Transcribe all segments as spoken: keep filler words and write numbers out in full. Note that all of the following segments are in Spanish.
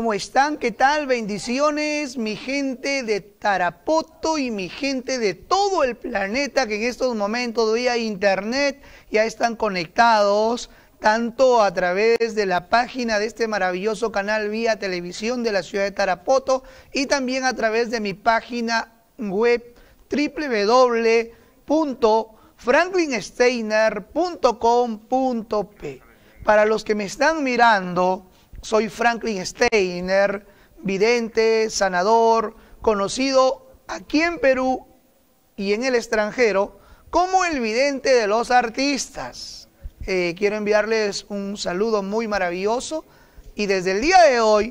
¿cómo están? ¿Qué tal? Bendiciones, mi gente de Tarapoto y mi gente de todo el planeta que en estos momentos vía internet ya están conectados, tanto a través de la página de este maravilloso canal vía televisión de la ciudad de Tarapoto y también a través de mi página web doble u doble u doble u punto franklin steiner punto com punto pe. Para los que me están mirando, soy Franklin Steiner, vidente, sanador, conocido aquí en Perú y en el extranjero como el vidente de los artistas. Eh, quiero enviarles un saludo muy maravilloso y desde el día de hoy,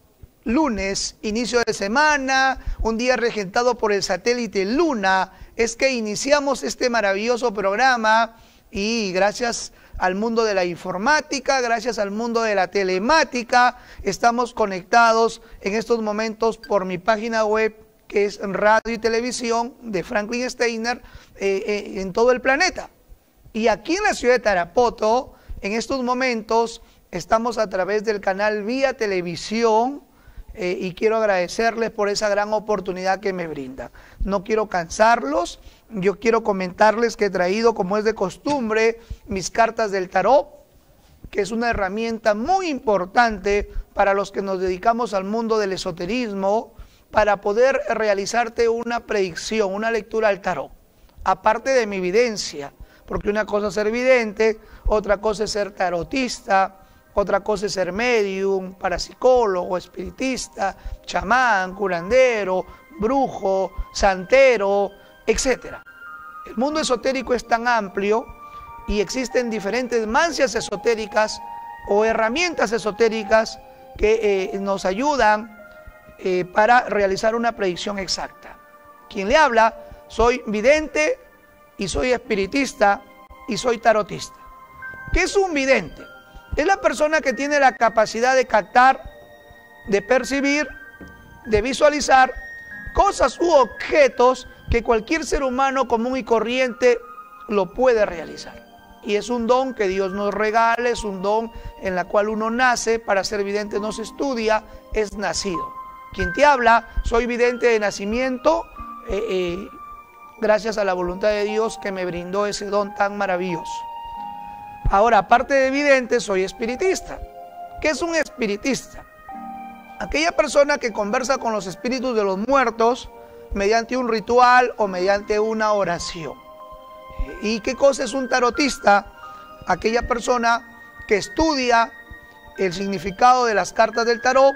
lunes, inicio de semana, un día regentado por el satélite Luna, es que iniciamos este maravilloso programa y gracias al mundo de la informática, gracias al mundo de la telemática, estamos conectados en estos momentos por mi página web que es radio y televisión de Franklin Steiner eh, eh, en todo el planeta. Y aquí en la ciudad de Tarapoto, en estos momentos, estamos a través del canal vía televisión eh, y quiero agradecerles por esa gran oportunidad que me brindan. No quiero cansarlos. Yo quiero comentarles que he traído, como es de costumbre, mis cartas del tarot, que es una herramienta muy importante para los que nos dedicamos al mundo del esoterismo, para poder realizarte una predicción, una lectura al tarot, aparte de mi evidencia, porque una cosa es ser vidente, otra cosa es ser tarotista, otra cosa es ser medium, parapsicólogo, espiritista, chamán, curandero, brujo, santero, etcétera. El mundo esotérico es tan amplio y existen diferentes mancias esotéricas o herramientas esotéricas que eh, nos ayudan eh, para realizar una predicción exacta. Quien le habla, soy vidente y soy espiritista y soy tarotista. ¿Qué es un vidente? Es la persona que tiene la capacidad de captar, de percibir, de visualizar cosas u objetos que cualquier ser humano común y corriente lo puede realizar. Y es un don que Dios nos regala, es un don en la cual uno nace. Para ser vidente no se estudia, es nacido. Quien te habla, soy vidente de nacimiento, eh, eh, gracias a la voluntad de Dios que me brindó ese don tan maravilloso. Ahora, aparte de vidente, soy espiritista. ¿Qué es un espiritista? Aquella persona que conversa con los espíritus de los muertos mediante un ritual o mediante una oración. ¿Y qué cosa es un tarotista? Aquella persona que estudia el significado de las cartas del tarot,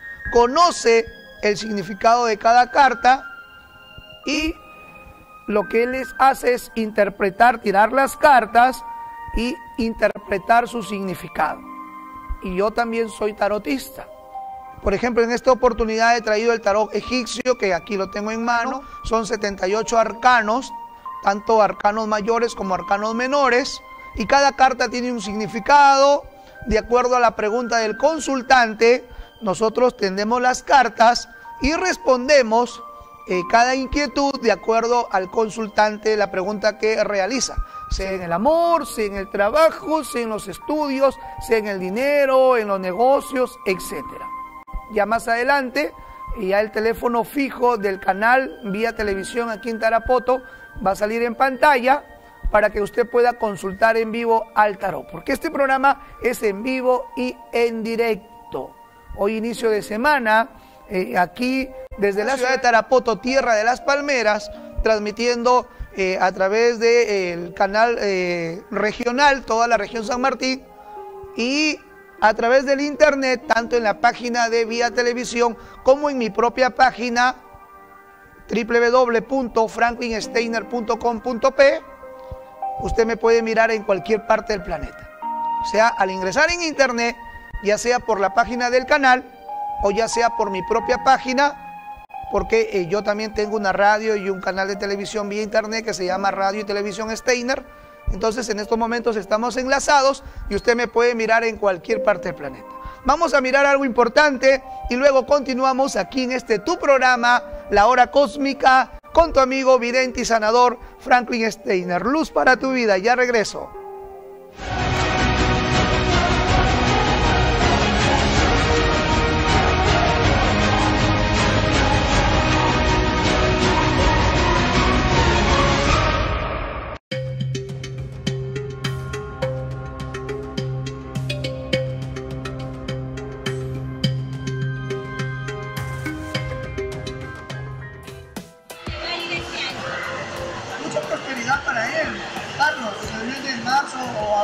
conoce el significado de cada carta y lo que él les hace es interpretar, tirar las cartas y interpretar su significado. Y yo también soy tarotista. Por ejemplo, en esta oportunidad he traído el tarot egipcio, que aquí lo tengo en mano. Son setenta y ocho arcanos, tanto arcanos mayores como arcanos menores, y cada carta tiene un significado. De acuerdo a la pregunta del consultante, nosotros tendemos las cartas y respondemos eh, cada inquietud de acuerdo al consultante, la pregunta que realiza. Sea en el amor, sea en el trabajo, sea en los estudios, sea en el dinero, en los negocios, etcétera. Ya más adelante, ya el teléfono fijo del canal vía televisión aquí en Tarapoto va a salir en pantalla para que usted pueda consultar en vivo al tarot, porque este programa es en vivo y en directo. Hoy inicio de semana, eh, aquí desde la ciudad de Tarapoto, tierra de las palmeras, transmitiendo eh, a través del canal eh, regional, toda la región San Martín, y a través del internet, tanto en la página de Vía Televisión como en mi propia página doble u doble u doble u punto franklin steiner punto com punto pe. Usted me puede mirar en cualquier parte del planeta. O sea, al ingresar en internet, ya sea por la página del canal o ya sea por mi propia página, porque eh, yo también tengo una radio y un canal de televisión vía internet que se llama Radio y Televisión Steiner. Entonces en estos momentos estamos enlazados y usted me puede mirar en cualquier parte del planeta. Vamos a mirar algo importante y luego continuamos aquí en este tu programa, La Hora Cósmica, con tu amigo vidente y sanador Franklin Steiner. Luz para tu vida, ya regreso.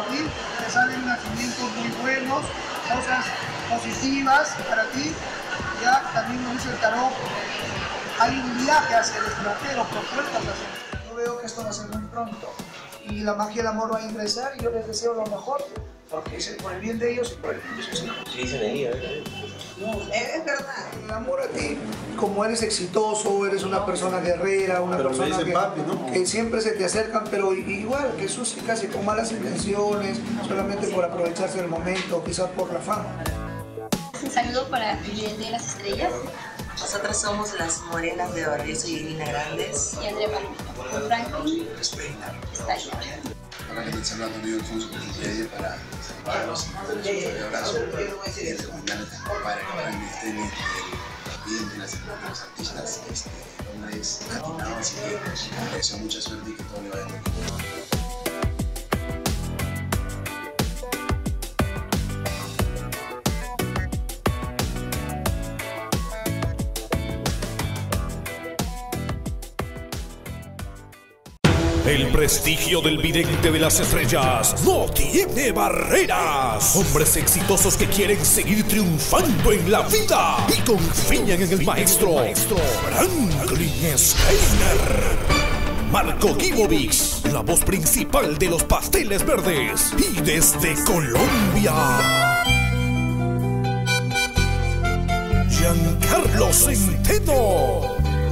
ti, te salen nacimientos muy buenos, cosas positivas para ti. Ya también nos dice el tarot, hay un viaje hacia el extranjero, propuestas hacia. Yo veo que esto va a ser muy pronto y la magia del amor va a ingresar y yo les deseo lo mejor, porque es por el bien de ellos y por el bien de sus hijos. Sí, dicen el día, ¿verdad? No, es verdad. El amor a ti, como eres exitoso, eres una persona guerrera, una pero persona que, papi, ¿no? que siempre se te acercan, pero igual que sus casi con malas intenciones, solamente por aprovecharse del momento, quizás por la fama. Un saludo para el vidente de las estrellas. Nosotras somos las morenas de Barrioso y Irina Grandes. Y Andrea Palomino. Con Franklin Steiner. Hola, que te saluda tu amigo Alfonso Cotillería para saludarlos y darles un fuerte abrazo y recomendarles a mi compadre Franklin Steiner, el bien de las de los artistas. Este, el hombre es atinado, así que le deseo mucha suerte y que todo le vaya bien. El prestigio del vidente de las estrellas no tiene barreras. Hombres exitosos que quieren seguir triunfando en la vida y confían en el maestro, maestro Franklin Steiner. Marco Gibovics, la voz principal de los pasteles verdes. Y desde Colombia, Giancarlo Centeno,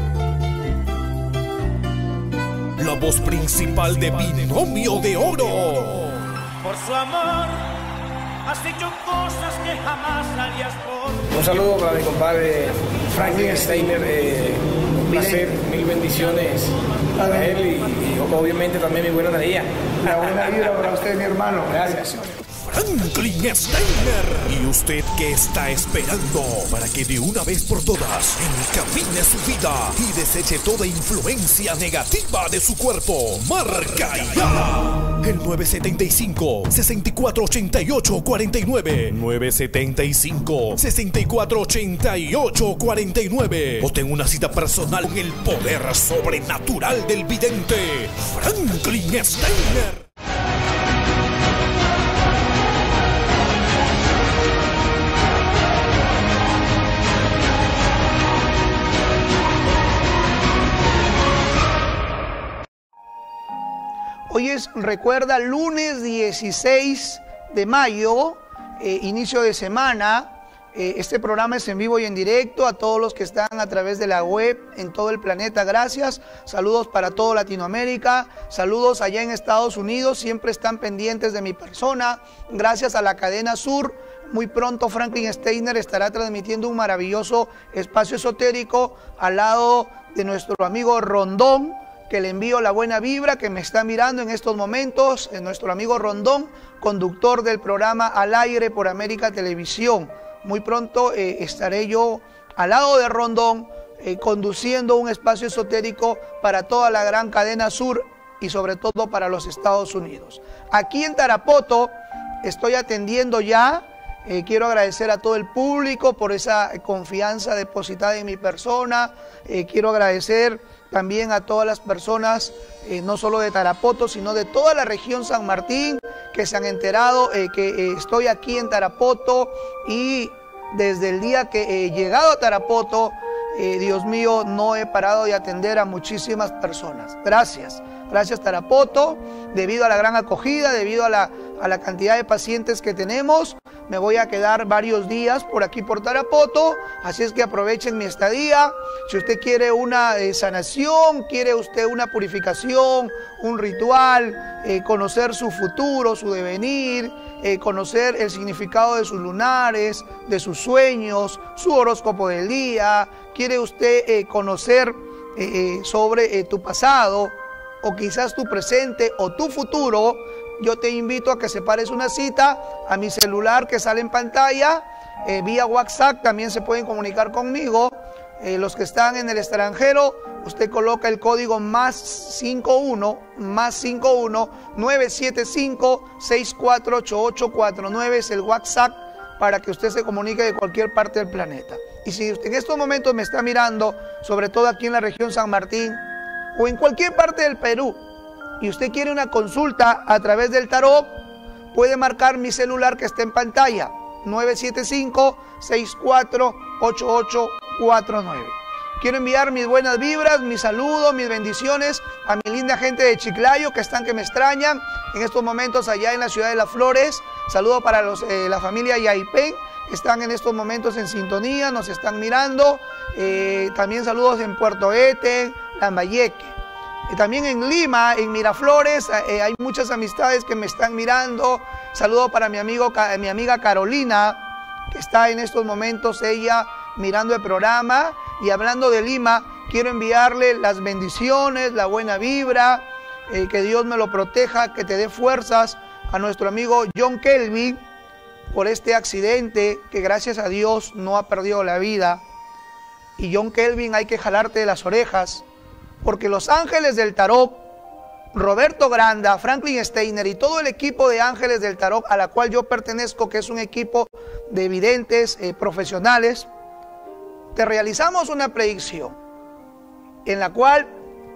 la voz principal de Binomio de Oro. Por su amor has hecho cosas que jamás harías por. Un saludo para mi compadre Franklin Steiner, eh, un placer, mil bendiciones para él y, y obviamente también mi buena energía. La buena vida para usted, mi hermano. Gracias. Franklin Steiner. ¿Y usted qué está esperando para que de una vez por todas encamine su vida y deseche toda influencia negativa de su cuerpo? Marca ya el nueve siete cinco, seis cuatro ocho ocho cuatro nueve, nueve siete cinco, seis cuatro ocho ocho cuatro nueve, o tenga una cita personal con el poder sobrenatural del vidente Franklin Steiner. Hoy es, recuerda, lunes dieciséis de mayo, eh, inicio de semana. Eh, este programa es en vivo y en directo a todos los que están a través de la web en todo el planeta. Gracias. Saludos para toda Latinoamérica. Saludos allá en Estados Unidos. Siempre están pendientes de mi persona. Gracias a la cadena Sur. Muy pronto Franklin Steiner estará transmitiendo un maravilloso espacio esotérico al lado de nuestro amigo Rondón, que le envío la buena vibra, que me está mirando en estos momentos, es nuestro amigo Rondón, conductor del programa Al Aire por América Televisión. Muy pronto eh, estaré yo al lado de Rondón, eh, conduciendo un espacio esotérico para toda la gran cadena Sur y sobre todo para los Estados Unidos. Aquí en Tarapoto estoy atendiendo ya. Eh, quiero agradecer a todo el público por esa confianza depositada en mi persona. Eh, quiero agradecer también a todas las personas, eh, no solo de Tarapoto, sino de toda la región San Martín, que se han enterado eh, que eh, estoy aquí en Tarapoto, y desde el día que he llegado a Tarapoto, eh, Dios mío, no he parado de atender a muchísimas personas. Gracias. Gracias Tarapoto, debido a la gran acogida, debido a la, a la cantidad de pacientes que tenemos, me voy a quedar varios días por aquí por Tarapoto, así es que aprovechen mi estadía. Si usted quiere una eh, sanación, quiere usted una purificación, un ritual, eh, conocer su futuro, su devenir, eh, conocer el significado de sus lunares, de sus sueños, su horóscopo del día, quiere usted eh, conocer eh, eh, sobre eh, tu pasado, o quizás tu presente o tu futuro, yo te invito a que separes una cita a mi celular que sale en pantalla, eh, vía WhatsApp también se pueden comunicar conmigo. Eh, los que están en el extranjero, usted coloca el código más cincuenta y uno, más cincuenta y uno, nueve siete cinco, seis cuatro ocho ocho cuatro nueve, es el WhatsApp para que usted se comunique de cualquier parte del planeta. Y si usted en estos momentos me está mirando, sobre todo aquí en la región San Martín, o en cualquier parte del Perú, y usted quiere una consulta a través del tarot, puede marcar mi celular que está en pantalla, nueve siete cinco, seis cuatro ocho ocho cuatro nueve. Quiero enviar mis buenas vibras, mis saludos, mis bendiciones a mi linda gente de Chiclayo que están que me extrañan en estos momentos allá en la ciudad de Las Flores. Saludo para los, eh, la familia Yaipen, están en estos momentos en sintonía, nos están mirando. Eh, también saludos en Puerto Eten, Lambayeque. Eh, también en Lima, en Miraflores, eh, hay muchas amistades que me están mirando. Saludo para mi, amigo, mi amiga Carolina, que está en estos momentos ella mirando el programa. Y hablando de Lima, quiero enviarle las bendiciones, la buena vibra, eh, que Dios me lo proteja, que te dé fuerzas a nuestro amigo John Kelvin por este accidente, que gracias a Dios no ha perdido la vida. Y John Kelvin, hay que jalarte de las orejas, porque los ángeles del tarot, Roberto Granda, Franklin Steiner y todo el equipo de ángeles del tarot a la cual yo pertenezco, que es un equipo de videntes eh, profesionales, te realizamos una predicción en la cual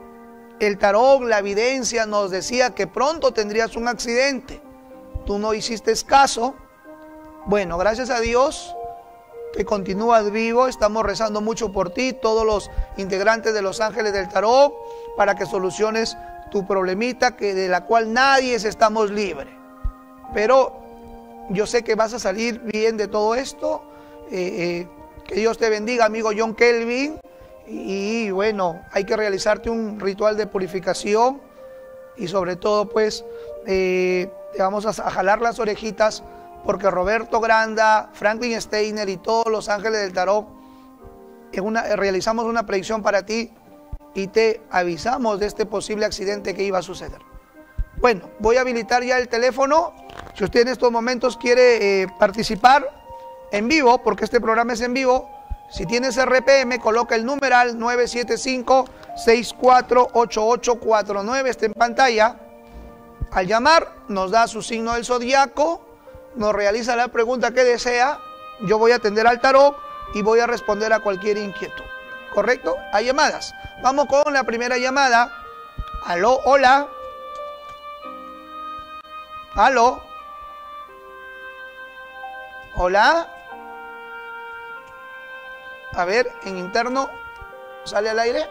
el tarot, la evidencia nos decía que pronto tendrías un accidente. Tú no hiciste caso. Bueno, gracias a Dios que continúas vivo. Estamos rezando mucho por ti, todos los integrantes de los ángeles del tarot, para que soluciones tu problemita, que de la cual nadie estamos libres. Pero yo sé que vas a salir bien de todo esto. Eh, eh, que Dios te bendiga, amigo John Kelvin. Y, y bueno, hay que realizarte un ritual de purificación. Y sobre todo, pues, eh, te vamos a, a jalar las orejitas, porque Roberto Granda, Franklin Steiner y todos los ángeles del tarot en una, realizamos una predicción para ti y te avisamos de este posible accidente que iba a suceder. Bueno, voy a habilitar ya el teléfono. Si usted en estos momentos quiere eh, participar en vivo, porque este programa es en vivo, si tienes R P M, coloca el numeral nueve siete cinco, seis cuatro ocho ocho cuatro nueve, está en pantalla. Al llamar, nos da su signo del zodiaco, nos realiza la pregunta que desea, yo voy a atender al tarot y voy a responder a cualquier inquietud. ¿Correcto? Hay llamadas. Vamos con la primera llamada. Aló, hola. Aló. Hola. A ver, en interno, ¿sale al aire?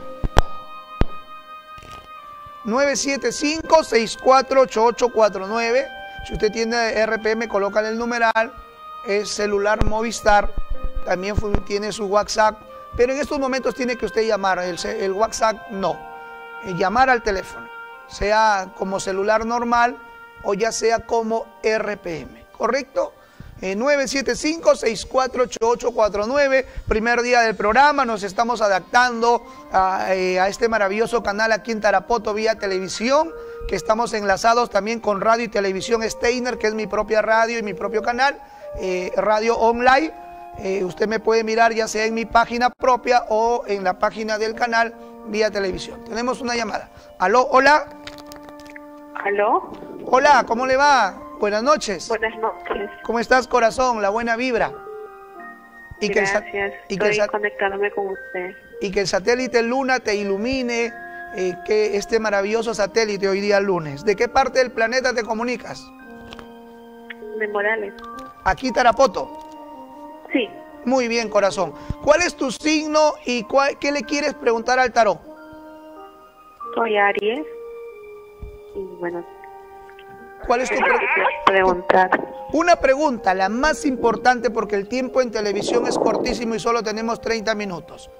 nueve siete cinco, seis cuatro ocho ocho cuatro nueve. Si usted tiene R P M, coloca el numeral. Es celular Movistar. También tiene su WhatsApp. Pero en estos momentos tiene que usted llamar. El, el WhatsApp no. Eh, llamar al teléfono. Sea como celular normal o ya sea como R P M. ¿Correcto? Eh, nueve siete cinco, seis cuatro ocho ocho cuatro nueve, primer día del programa, nos estamos adaptando a, eh, a este maravilloso canal aquí en Tarapoto vía televisión, que estamos enlazados también con radio y televisión Steiner, que es mi propia radio y mi propio canal, eh, radio online. Eh, usted me puede mirar ya sea en mi página propia o en la página del canal vía televisión. Tenemos una llamada. Aló, hola. Aló. Hola, ¿cómo le va? Buenas noches. Buenas noches. ¿Cómo estás, corazón? La buena vibra. Y Gracias. Que el, y Estoy que el, conectándome con usted. Y que el satélite Luna te ilumine, eh, que este maravilloso satélite hoy día lunes. ¿De qué parte del planeta te comunicas? De Morales. Aquí, Tarapoto. Sí. Muy bien, corazón. ¿Cuál es tu signo y cuál, qué le quieres preguntar al tarot? Soy Aries. Y bueno... ¿Cuál es tu pre preguntar? Una pregunta, la más importante, porque el tiempo en televisión es cortísimo y solo tenemos treinta minutos.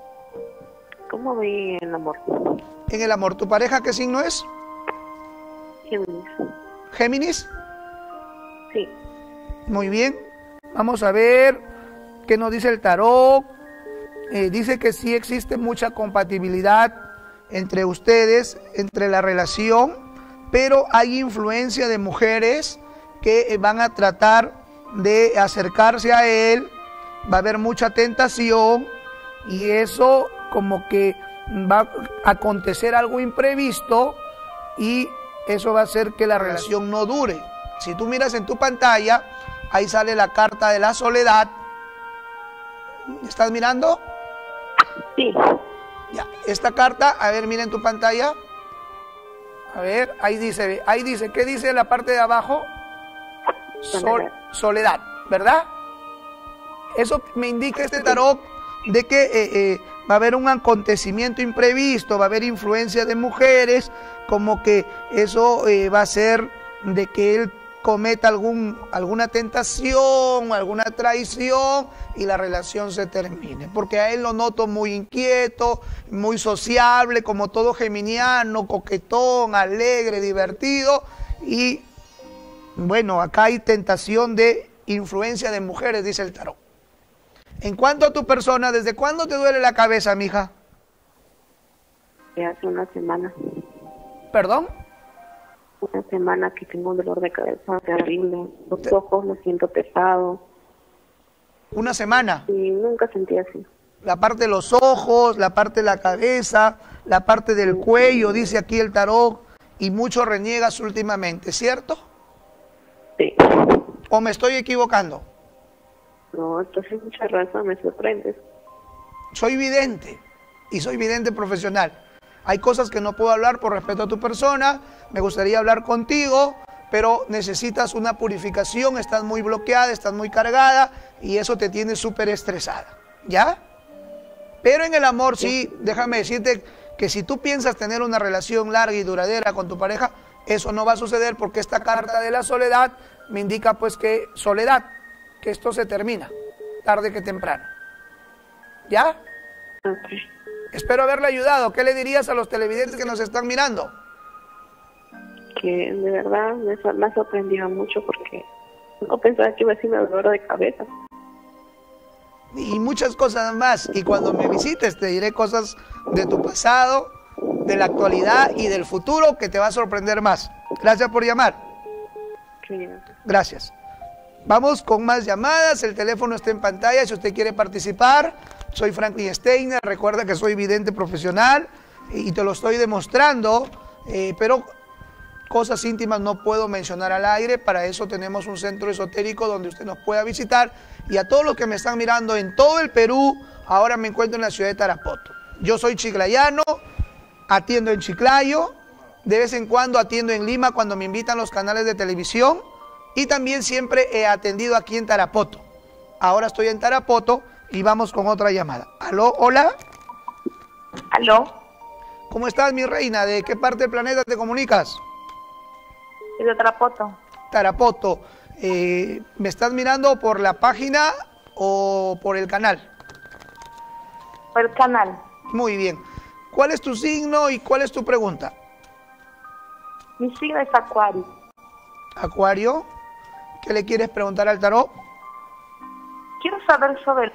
¿Cómo voy en el amor? En el amor, ¿tu pareja qué signo es? Géminis. ¿Géminis? Sí. Muy bien. Vamos a ver qué nos dice el tarot. Eh, dice que sí existe mucha compatibilidad entre ustedes, entre la relación, pero hay influencia de mujeres que van a tratar de acercarse a él, va a haber mucha tentación y eso como que va a acontecer algo imprevisto y eso va a hacer que la relación no dure. Si tú miras en tu pantalla, ahí sale la carta de la soledad. ¿Estás mirando? Sí. Ya, esta carta, a ver, mira en tu pantalla. A ver, ahí dice, ahí dice, ¿qué dice en la parte de abajo? Sol, soledad, ¿verdad? Eso me indica este tarot de que eh, eh, va a haber un acontecimiento imprevisto, va a haber influencia de mujeres, como que eso eh, va a ser de que él cometa algún, alguna tentación, alguna traición y la relación se termine. Porque a él lo noto muy inquieto, muy sociable, como todo geminiano, coquetón, alegre, divertido. Y bueno, acá hay tentación de influencia de mujeres, dice el tarot. En cuanto a tu persona, ¿desde cuándo te duele la cabeza, mija? Hace una semana. ¿Perdón? Una semana que tengo un dolor de cabeza terrible. Los ojos los siento pesados. ¿Una semana? Y nunca sentí así. La parte de los ojos, la parte de la cabeza, la parte del cuello, dice aquí el tarot, y mucho reniegas últimamente, ¿cierto? Sí. ¿O me estoy equivocando? No, entonces mucha razón, me sorprendes. Soy vidente, y soy vidente profesional. Hay cosas que no puedo hablar por respeto a tu persona, me gustaría hablar contigo, pero necesitas una purificación, estás muy bloqueada, estás muy cargada, y eso te tiene súper estresada, ¿ya? Pero en el amor sí, déjame decirte que si tú piensas tener una relación larga y duradera con tu pareja, eso no va a suceder porque esta carta de la soledad me indica pues que soledad, que esto se termina, tarde que temprano. ¿Ya? Okay. Espero haberle ayudado. ¿Qué le dirías a los televidentes que nos están mirando? Que de verdad me, me ha sorprendido mucho porque no pensaba que iba a ser una dolor de cabeza. Y muchas cosas más. Y cuando me visites te diré cosas de tu pasado, de la actualidad y del futuro que te va a sorprender más. Gracias por llamar. Sí. Gracias. Vamos con más llamadas, el teléfono está en pantalla si usted quiere participar. Soy Franklin Steiner, recuerda que soy vidente profesional y te lo estoy demostrando, eh, pero cosas íntimas no puedo mencionar al aire. Para eso tenemos un centro esotérico donde usted nos pueda visitar. Y a todos los que me están mirando en todo el Perú, ahora me encuentro en la ciudad de Tarapoto. Yo soy chiclayano, atiendo en Chiclayo, de vez en cuando atiendo en Lima cuando me invitan los canales de televisión. Y también siempre he atendido aquí en Tarapoto. Ahora estoy en Tarapoto y vamos con otra llamada. ¿Aló? ¿Hola? ¿Aló? ¿Cómo estás, mi reina? ¿De qué parte del planeta te comunicas? De Tarapoto. Tarapoto. Eh, ¿Me estás mirando por la página o por el canal? Por el canal. Muy bien. ¿Cuál es tu signo y cuál es tu pregunta? Mi signo es Acuario. Acuario. ¿Qué le quieres preguntar al tarot? Quiero saber sobre...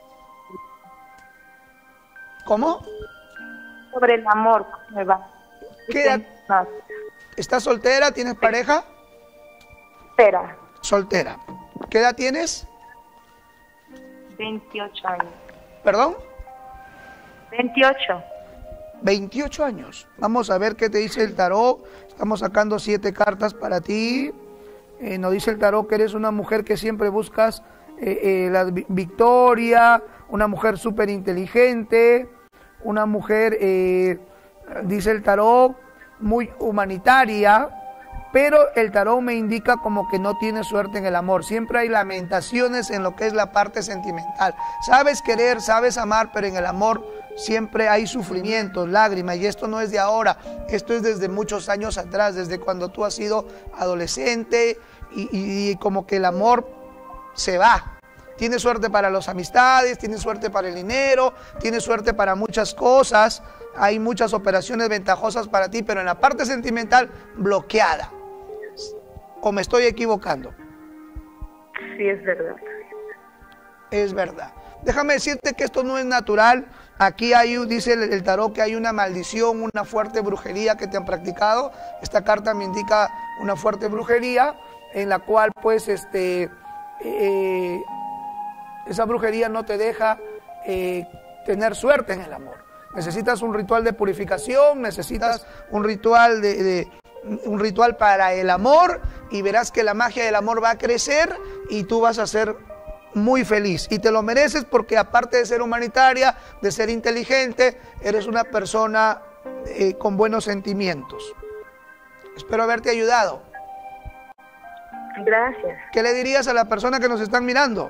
¿Cómo? Sobre el amor, ¿cómo me va? ¿Qué edad? No. ¿Estás soltera? ¿Tienes pareja? Espera. Soltera. ¿Qué edad tienes? veintiocho años. ¿Perdón? veintiocho. veintiocho años. Vamos a ver qué te dice el tarot. Estamos sacando siete cartas para ti. Eh, nos dice el tarot que eres una mujer que siempre buscas eh, eh, la victoria, una mujer súper inteligente, una mujer, eh, dice el tarot, muy humanitaria, pero el tarot me indica como que no tiene suerte en el amor. Siempre hay lamentaciones en lo que es la parte sentimental. Sabes querer, sabes amar, pero en el amor siempre hay sufrimientos, lágrimas, y esto no es de ahora, esto es desde muchos años atrás, desde cuando tú has sido adolescente y, y, y como que el amor se va. Tienes suerte para las amistades, tienes suerte para el dinero, tienes suerte para muchas cosas, hay muchas operaciones ventajosas para ti, pero en la parte sentimental, bloqueada. ¿O me estoy equivocando? Sí, es verdad. Es verdad. Déjame decirte que esto no es natural. Aquí hay, dice el, el tarot, que hay una maldición, una fuerte brujería que te han practicado. Esta carta me indica una fuerte brujería en la cual pues este eh, esa brujería no te deja eh, tener suerte en el amor. Necesitas un ritual de purificación, necesitas un ritual de, de un ritual para el amor, y verás que la magia del amor va a crecer y tú vas a ser muy feliz y te lo mereces, porque aparte de ser humanitaria, de ser inteligente, eres una persona eh, con buenos sentimientos. Espero haberte ayudado. Gracias. ¿Qué le dirías a las personas que nos están mirando?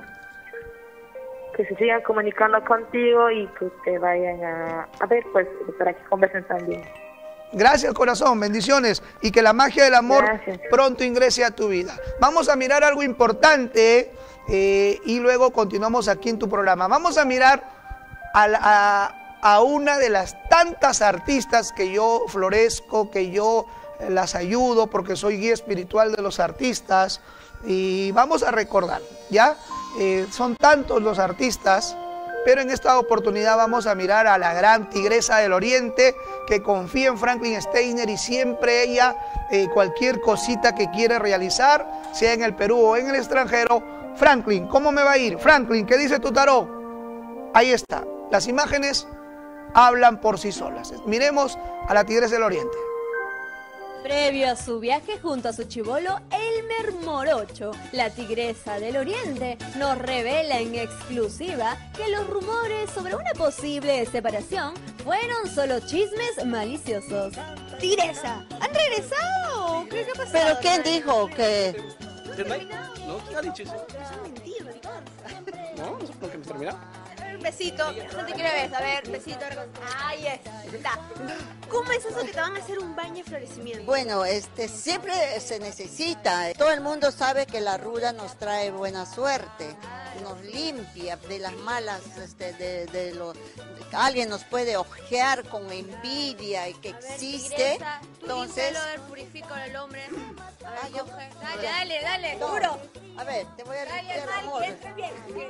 Que se sigan comunicando contigo y que te vayan a, a ver, pues, para que conversen también. Gracias, corazón, bendiciones, y que la magia del amor Gracias. pronto ingrese a tu vida. Vamos a mirar algo importante eh, y luego continuamos aquí en tu programa. Vamos a mirar a, a, a una de las tantas artistas que yo florezco, que yo las ayudo porque soy guía espiritual de los artistas, y vamos a recordar, ¿ya? Eh, son tantos los artistas, pero en esta oportunidad vamos a mirar a la gran tigresa del Oriente que confía en Franklin Steiner, y siempre ella, eh, cualquier cosita que quiere realizar, sea en el Perú o en el extranjero. Franklin, ¿cómo me va a ir? Franklin, ¿qué dice tu tarot? Ahí está, las imágenes hablan por sí solas. Miremos a la tigresa del Oriente. Previo a su viaje junto a su chibolo Elmer Morocho, la tigresa del Oriente nos revela en exclusiva que los rumores sobre una posible separación fueron solo chismes maliciosos. Tigresa, ¿han regresado? ¿Qué, qué ha pasado? ¿Pero quién dijo que...? ¿No? ¿Quién ha dicho eso? Es mentira, No, no sé por qué me termina. Un besito, no te quiero ver, a ver, besito. Ahí está. ¿Cómo es eso que te van a hacer un baño de florecimiento? Bueno, este, siempre se necesita. Todo el mundo sabe que la ruda nos trae buena suerte, nos limpia de las malas, este, de, de lo, alguien nos puede ojear con envidia y que existe. Tigresa, entonces lo purifico al hombre. A ver, ah, yo, dale, dale, dale, no, juro. A ver, te voy a limpiar, amor. Bien, bien, bien.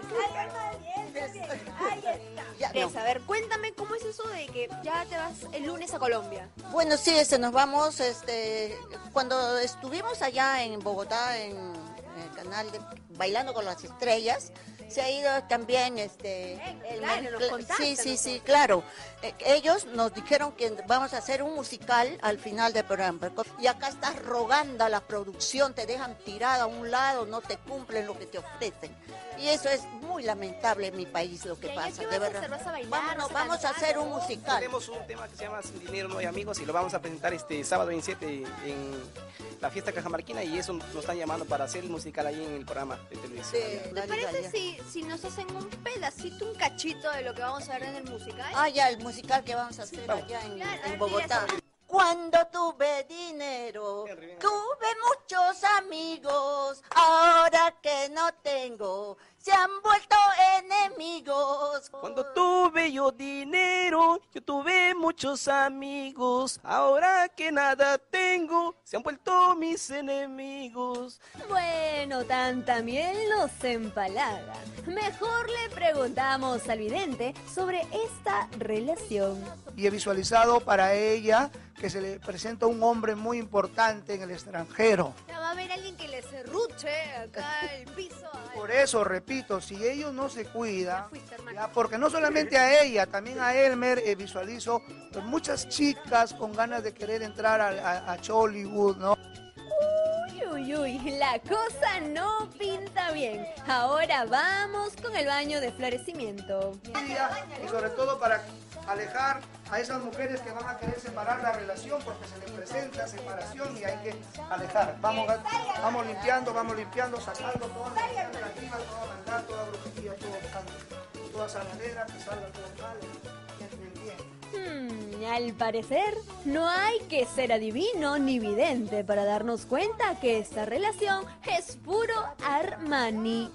Ahí está. Ya, Tigresa, no. A ver, cuéntame cómo es eso de que ya te vas el lunes a Colombia. Bueno, sí, este, nos vamos, este, cuando estuvimos allá en Bogotá, en, en el canal de Bailando con las Estrellas, se ha ido también, este, el, claro, el, contaste, sí, sí, ¿no? sí, claro. Eh, ellos nos dijeron que vamos a hacer un musical al final del programa. Y acá estás rogando a la producción, te dejan tirada a un lado, no te cumplen lo que te ofrecen. Y eso es muy lamentable en mi país lo que pasa, de verdad. ¿Vas a bailar, Vámonos, vas a vamos a cantar, hacer un ¿no? musical. Tenemos un tema que se llama Sin Dinero No Hay Amigos y lo vamos a presentar este sábado veintisiete en la fiesta Cajamarquina, y eso nos están llamando para hacer el musical ahí en el programa de televisión. Sí, ¿Te parece si, si nos hacen un pedacito, un cachito de lo que vamos a ver en el musical? Ah, ya, el musical que vamos a hacer Sí, allá en, claro, en sí, Bogotá. eso. Cuando tuve dinero, tuve muchos amigos, ahora que no tengo, se han vuelto enemigos. Cuando tuve yo dinero, yo tuve muchos amigos, ahora que nada tengo, se han vuelto mis enemigos. Bueno, tanta miel nos empalaga. Mejor le preguntamos al vidente sobre esta relación. Y he visualizado para ella que se le presenta un hombre muy importante en el extranjero. Ya va a haber alguien que le serruche acá el piso. Ay. Por eso, repito, si ellos no se cuidan, Ya fuiste, hermano. ya, porque no solamente a ella, también a Elmer, eh, visualizo pues, muchas chicas con ganas de querer entrar a, a, a Chollywood, ¿no? Uy, uy, uy, la cosa no pinta bien. Ahora vamos con el baño de florecimiento. Y sobre todo para alejar a esas mujeres que van a querer separar la relación, porque se les presenta separación y hay que alejar. Vamos, vamos limpiando, vamos limpiando, sacando toda la negativa, toda maldad, toda brujería, todo canto, toda sanadera, que salga todo mal, entre el bien. Hmm, al parecer, no hay que ser adivino ni vidente para darnos cuenta que esta relación es puro Armani.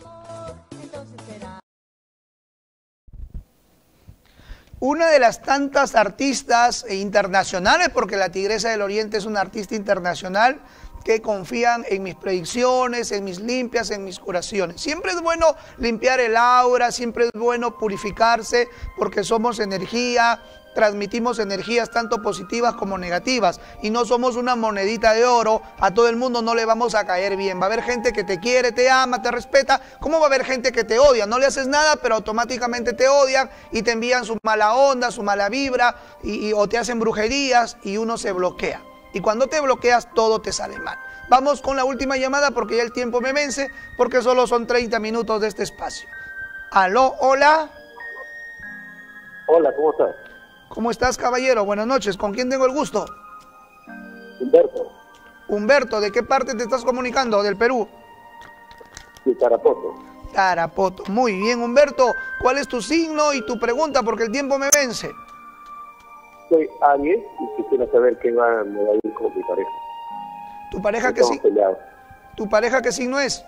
Una de las tantas artistas internacionales, porque la Tigresa del Oriente es una artista internacional, que confían en mis predicciones, en mis limpias, en mis curaciones. Siempre es bueno limpiar el aura, siempre es bueno purificarse, porque somos energía, transmitimos energías tanto positivas como negativas, y no somos una monedita de oro. A todo el mundo no le vamos a caer bien. Va a haber gente que te quiere, te ama, te respeta. ¿Cómo va a haber gente que te odia? No le haces nada, pero automáticamente te odian y te envían su mala onda, su mala vibra, y, y, o te hacen brujerías, y uno se bloquea. Y cuando te bloqueas, todo te sale mal. Vamos con la última llamada porque ya el tiempo me vence, porque solo son treinta minutos de este espacio. Aló, hola. Hola, ¿cómo estás? ¿Cómo estás, caballero? Buenas noches. ¿Con quién tengo el gusto? Humberto. Humberto, ¿de qué parte te estás comunicando? ¿Del Perú? De Tarapoto. Tarapoto. Muy bien, Humberto. ¿Cuál es tu signo y tu pregunta? Porque el tiempo me vence. Soy Aries y quisiera saber qué va, me va a ir con mi pareja. ¿Tu pareja qué signo? ¿Tu pareja qué signo es?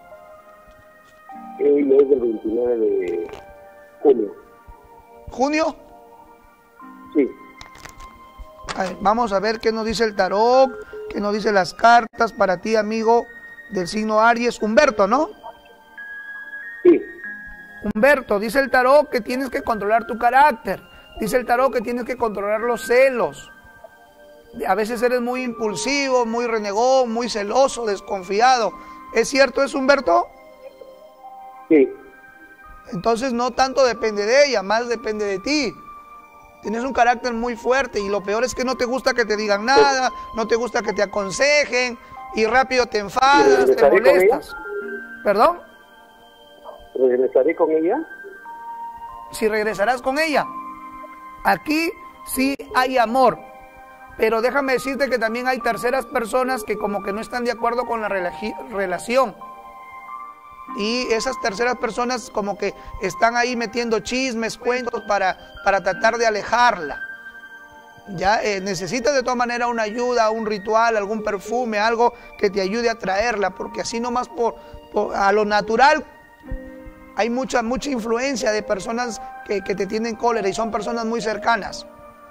Ella es del veintinueve de junio. ¿Junio? Sí. A ver, vamos a ver qué nos dice el tarot, qué nos dicen las cartas para ti, amigo del signo Aries. Humberto, ¿no? Sí. Humberto, dice el tarot que tienes que controlar tu carácter. Dice el tarot que tienes que controlar los celos. A veces eres muy impulsivo, muy renegón, muy celoso, desconfiado. ¿Es cierto eso, Humberto? Sí. Entonces no tanto depende de ella, más depende de ti. Tienes un carácter muy fuerte y lo peor es que no te gusta que te digan nada, no te gusta que te aconsejen y rápido te enfadas, te molestas. ¿Perdón? ¿Regresaré con ella? Si regresarás con ella. Aquí sí hay amor, pero déjame decirte que también hay terceras personas que como que no están de acuerdo con la relación. Y esas terceras personas como que están ahí metiendo chismes, cuentos para, para tratar de alejarla. Ya eh, necesitas de todas maneras una ayuda, un ritual, algún perfume, algo que te ayude a traerla, porque así nomás por, por a lo natural hay mucha, mucha influencia de personas que, que te tienen cólera y son personas muy cercanas.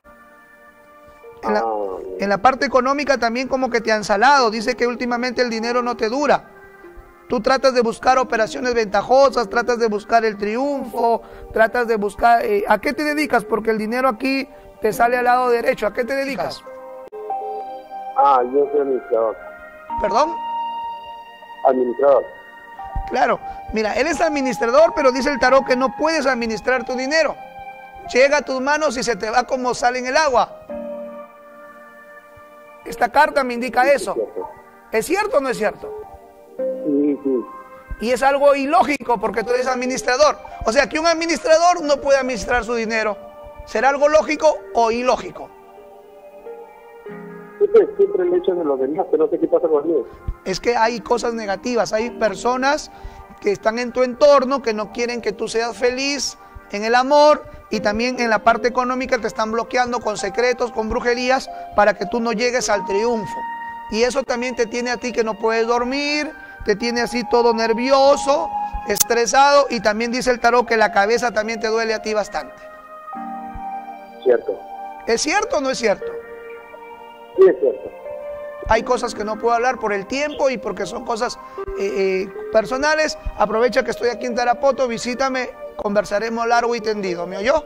En la, en la parte económica también como que te han salado, dice que últimamente el dinero no te dura. Tú tratas de buscar operaciones ventajosas, tratas de buscar el triunfo, tratas de buscar... Eh, ¿A qué te dedicas? Porque el dinero aquí te sale al lado derecho. ¿A qué te dedicas? Ah, yo soy administrador. ¿Perdón? Administrador. Claro. Mira, él es administrador, pero dice el tarot que no puedes administrar tu dinero. Llega a tus manos y se te va como sale en el agua. Esta carta me indica Sí, eso. es cierto. ¿Es cierto o no es cierto? Sí, sí. Y es algo ilógico porque tú eres administrador. O sea, que un administrador no puede administrar su dinero. ¿Será algo lógico o ilógico? Siempre, siempre le echan de los demás, pero no sé qué pasa conmigo. Es que hay cosas negativas, hay personas que están en tu entorno que no quieren que tú seas feliz en el amor y también en la parte económica te están bloqueando con secretos, con brujerías para que tú no llegues al triunfo. Y eso también te tiene a ti que no puedes dormir, te tiene así todo nervioso, estresado y también dice el tarot que la cabeza también te duele a ti bastante. Cierto. ¿Es cierto o no es cierto? Sí, es cierto. Hay cosas que no puedo hablar por el tiempo y porque son cosas eh, eh, personales. Aprovecha que estoy aquí en Tarapoto, visítame, conversaremos largo y tendido. ¿Me oyó?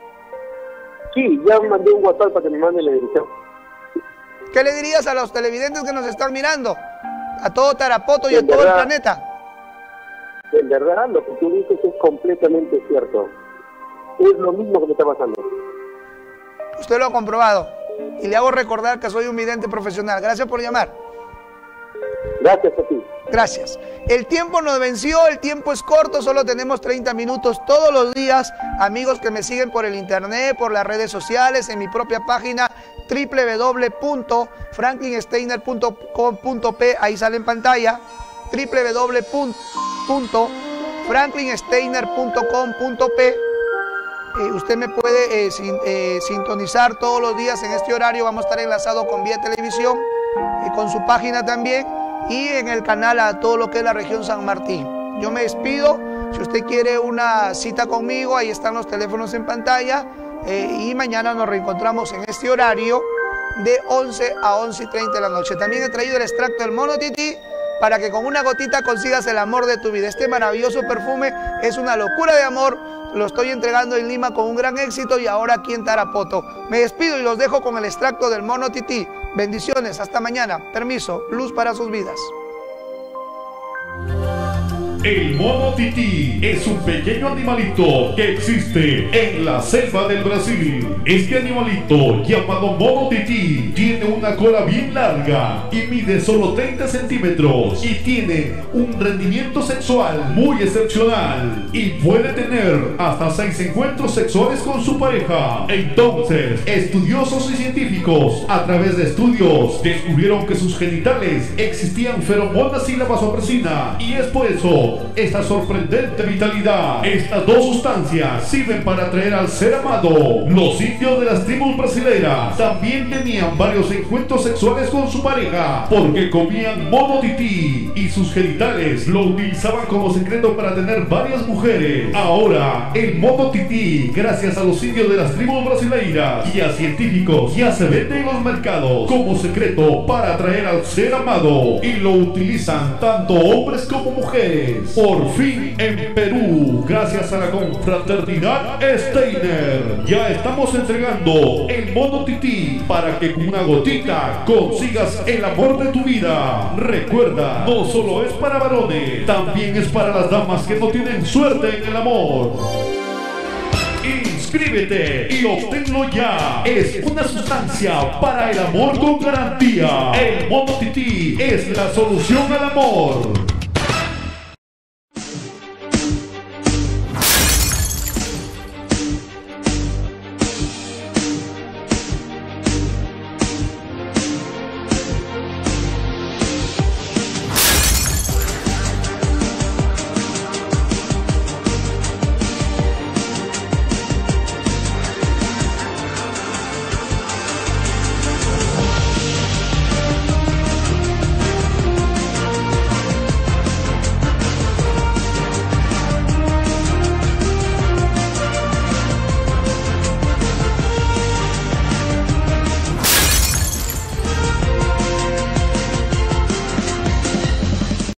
Sí, ya mandé un WhatsApp para que me mande la dirección. ¿Qué le dirías a los televidentes que nos están mirando? A todo Tarapoto y a En todo verdad, el planeta. En verdad, lo que tú dices es completamente cierto. Es lo mismo que me está pasando. Usted lo ha comprobado. Y le hago recordar que soy un vidente profesional. Gracias por llamar. Gracias a ti. Gracias. El tiempo nos venció, el tiempo es corto, solo tenemos treinta minutos todos los días. Amigos que me siguen por el internet, por las redes sociales, en mi propia página w w w punto franklin steiner punto com punto p, ahí sale en pantalla, w w w punto franklin steiner punto com punto p. Eh, usted me puede eh, sin, eh, sintonizar todos los días en este horario. Vamos a estar enlazados con Vía Televisión, eh, con su página también y en el canal a todo lo que es la región San Martín. Yo me despido. Si usted quiere una cita conmigo, ahí están los teléfonos en pantalla eh, y mañana nos reencontramos en este horario de once a once y treinta de la noche. También he traído el extracto del mono tití para que con una gotita consigas el amor de tu vida. Este maravilloso perfume es una locura de amor. Lo estoy entregando en Lima con un gran éxito y ahora aquí en Tarapoto. Me despido y los dejo con el extracto del mono tití. Bendiciones, hasta mañana. Permiso, luz para sus vidas. El mono tití es un pequeño animalito que existe en la selva del Brasil. Este animalito, llamado mono tití, tiene una cola bien larga y mide solo treinta centímetros y tiene un rendimiento sexual muy excepcional y puede tener hasta seis encuentros sexuales con su pareja. Entonces, estudiosos y científicos, a través de estudios, descubrieron que sus genitales existían feromonas y la vasopresina, y es por eso esta sorprendente vitalidad. Estas dos sustancias sirven para atraer al ser amado. Los indios de las tribus brasileñas también tenían varios encuentros sexuales con su pareja porque comían mono tití y sus genitales lo utilizaban como secreto para tener varias mujeres. Ahora, el mono tití, gracias a los indios de las tribus brasileñas y a científicos, ya se vende en los mercados como secreto para atraer al ser amado, y lo utilizan tanto hombres como mujeres. Por fin en Perú, gracias a la confraternidad Steiner, ya estamos entregando el mono tití para que con una gotita consigas el amor de tu vida. Recuerda, no solo es para varones, también es para las damas que no tienen suerte en el amor. Inscríbete y obténlo ya. Es una sustancia para el amor con garantía. El mono tití es la solución al amor.